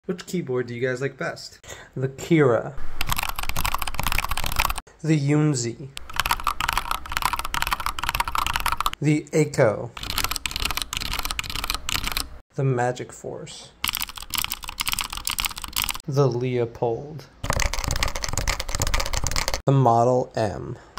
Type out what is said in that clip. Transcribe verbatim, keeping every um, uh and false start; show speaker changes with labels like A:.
A: Which keyboard do you guys like best?
B: The Kira, the Yunzi, the Echo, the Magic Force, the Leopold, the Model M.